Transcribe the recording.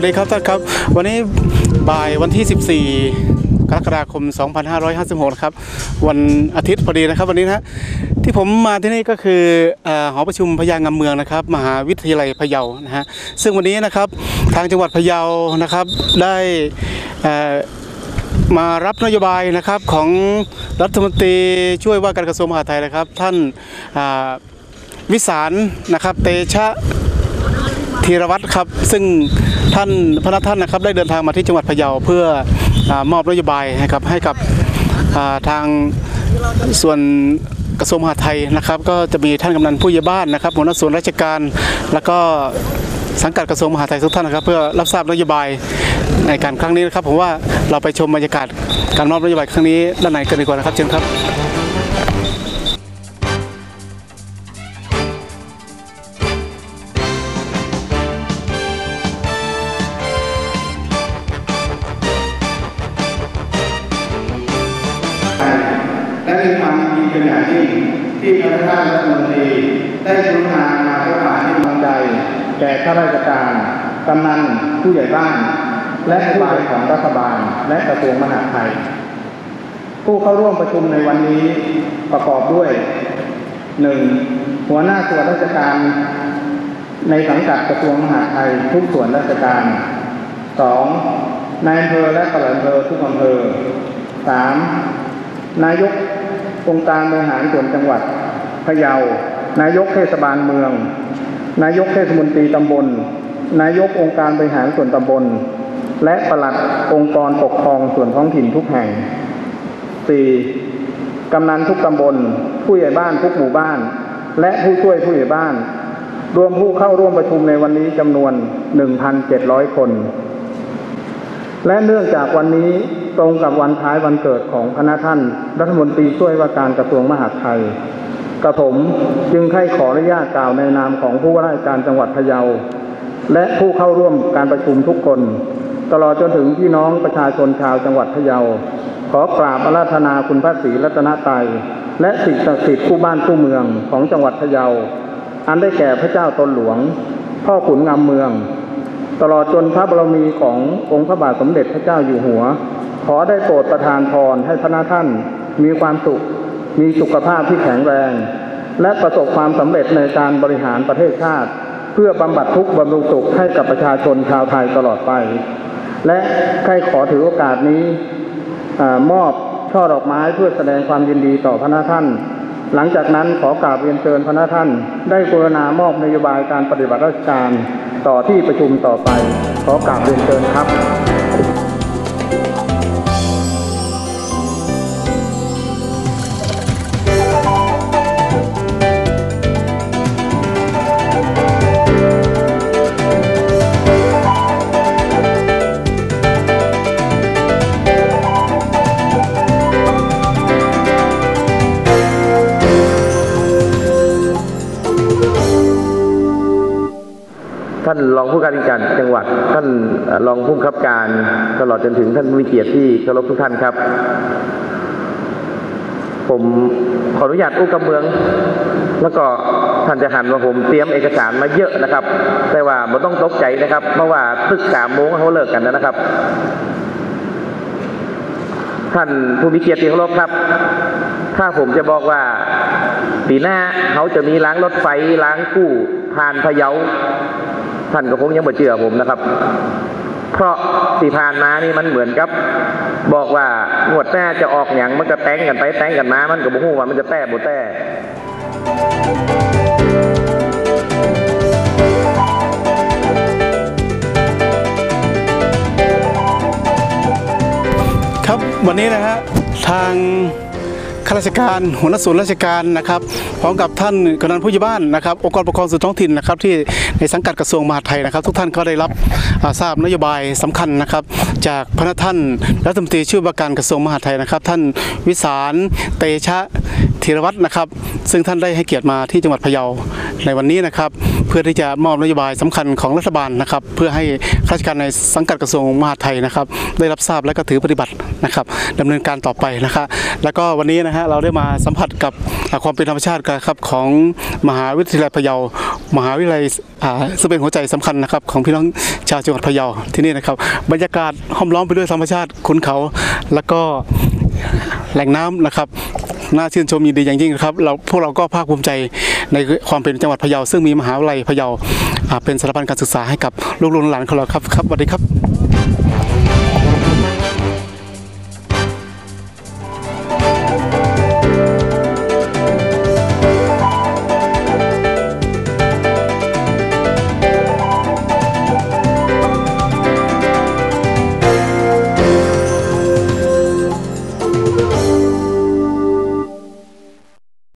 ดีครับท่านครับวันนี้บ่ายวันที่ 14 กรกฎาคม 2556 ครับวันอาทิตย์พอดีนะครับวันนี้นะที่ผมมาที่นี่ก็คือหอประชุมพญางำเมืองนะครับมหาวิทยาลัยพะเยานะฮะซึ่งวันนี้นะครับทางจังหวัดพะเยานะครับได้มารับนโยบายนะครับของรัฐมนตรีช่วยว่าการกระทรวงมหาดไทยนะครับท่านวิสารนะครับเตชะธีรวัตรครับซึ่งพระท่านนะครับได้เดินทางมาที่จังหวัดพะเยาเพื่อมอบนโยบายให้กับทางส่วนกระทรวงมหาดไทยนะครับก็จะมีท่านกำนันผู้ใหญ่บ้านนะครับหัวหน้าส่วนราชการแล้วก็สังกัดกระทรวงมหาดไทยทุกท่านนะครับเพื่อรับทราบนโยบายในการครั้งนี้นะครับผมว่าเราไปชมบรรยากาศการมอบนโยบายครั้งนี้ด้านไหนกันดีกว่านะครับเชิญครับและมีความยินดีเป็นอย่างยิ่งที่พระท่านรัฐมนตรีได้กรุณามาให้ความให้กำลังใจแก่ข้าราชการกำนันผู้ใหญ่บ้านและผู้บริหารของรัฐบาลและกระทรวงมหาดไทยผู้เข้าร่วมประชุมในวันนี้ประกอบด้วย 1. หัวหน้าส่วนราชการในสังกัดกระทรวงมหาดไทยทุกส่วนราชการ 2. นายอำเภอและปลัดอำเภอทุกอำเภอ 3. นายกองค์การบริหารส่วนจังหวัดพะเยานายกเทศบาลเมืองนายกเทศมนตรีตำบลนายกองค์การบริหารส่วนตำบลและปลัดองค์กรปกครองส่วนท้องถิ่นทุกแห่ง 4. กำนันทุกตำบลผู้ใหญ่บ้านทุกหมู่บ้านและผู้ช่วยผู้ใหญ่บ้านรวมผู้เข้าร่วมประชุมในวันนี้จำนวน 1,700 คนและเนื่องจากวันนี้ตรงกับวันคล้ายวันเกิดของพระท่านรัฐมนตรีช่วยว่าการกระทรวงมหาดไทยกระผมจึงให้ขออนุญาตกล่าวในนามของผู้ว่าราชการจังหวัดพะเยาและผู้เข้าร่วมการประชุมทุกคนตลอดจนถึงพี่น้องประชาชนชาวจังหวัดพะเยาขอกราบอาราธนาคุณพระศรีรัตนตรัยและสิ่งศักดิ์สิทธิ์คู่บ้านคู่เมืองของจังหวัดพะเยาอันได้แก่พระเจ้าตนหลวงพ่อขุนงามเมืองตลอดจนพระบรมีขององค์พระบาทสมเด็จพระเจ้าอยู่หัวขอได้โปรดประทานพรให้พระท่านมีความสุขมีสุขภาพที่แข็งแรงและประสบความสำเร็จในการบริหารประเทศชาติเพื่อบำบัดทุกข์บำรุงสุขให้กับประชาชนชาวไทยตลอดไปและใครขอถือโอกาสนี้มอบช่อดอกไม้เพื่อแสดงความยินดีต่อพระท่านหลังจากนั้นขอกราบเรียนเชิญพระท่านได้กรุณามอบนโยบายการปฏิบัติราชการต่อที่ประชุมต่อไปขอกราบเรียนเชิญครับท่านรองผู้การจังหวัดท่านรองผู้บังคับการตลอดจนถึงท่านผู้มีเกียรติที่เคารพทุกท่านครับผมขออนุญาตอู้กับเมืองแล้วก็ท่านจะหันว่าผมเตรียมเอกสารมาเยอะนะครับแต่ว่าไม่ต้องตกใจนะครับเพราะว่าตึก3 โมงเขาเลิกกันแล้วนะครับท่านผู้มีเกียรติที่เคารพครับถ้าผมจะบอกว่าปีหน้าเขาจะมีล้างรถไฟล้างกู้ผ่านพะเยาท่านก็คงยังไม่เชื่อผมนะครับเพราะที่ผ่านมานี่มันเหมือนกับบอกว่างวดหน้าจะออกอย่างมันก็แต่งกันไปแต่งกันมามันก็บ่ฮู้ว่ามันจะแต้บ่แต้ครับวันนี้นะฮะทางข้าราชการหัวหน้าส่วนราชการนะครับพร้อมกับท่านกำนันผู้ใหญ่บ้านนะครับองค์กรปกครองส่วนท้องถิ่นนะครับที่ในสังกัดกระทรวงมหาดไทยนะครับทุกท่านก็ได้รับทราบนโยบายสำคัญนะครับจากพระท่านรัฐมนตรีช่วยว่าการกระทรวงมหาดไทยนะครับท่านวิสารเตชะธีรวัตรนะครับซึ่งท่านได้ให้เกียรติมาที่จังหวัดพะเยาในวันนี้นะครับเพื่อที่จะมอบนโยบายสำคัญของรัฐบาลนะครับเพื่อให้ข้าราชการในสังกัดกระทรวงมหาดไทยนะครับได้รับทราบและก็ถือปฏิบัตินะครับดำเนินการต่อไปนะครับแล้วก็วันนี้นะฮะเราได้มาสัมผัสกับความเป็นธรรมชาติครับของมหาวิทยาลัยพะเยามหาวิทยาลัยซึ่งเป็นหัวใจสำคัญนะครับของพี่น้องชาวจังหวัดพะเยาที่นี่นะครับบรรยากาศห้อมล้อมไปด้วยธรรมชาติขุนเขาแล้วก็แหล่งน้ำนะครับน่าชื่นชมยินดีอย่างยิ่งครับพวกเราก็ภาคภูมิใจในความเป็นจังหวัดพะเยาซึ่งมีมหาวิทยาลัยพะเยาเป็นสถาบันการศึกษาให้กับลูกหลานของเราครับสวัสดีครับ